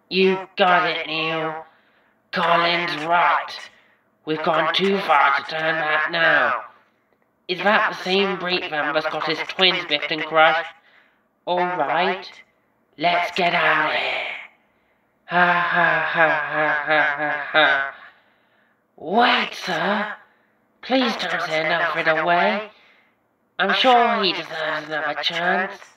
You got it, Neil. Colin's right. We've gone too far to turn back now. Is that the same Braithwaite that's got his twins biffed and crushed? All right, let's get out of here. Ha ha ha ha ha ha ha. Wait, sir. Please don't send Alfred away. I'm sure he deserves another chance.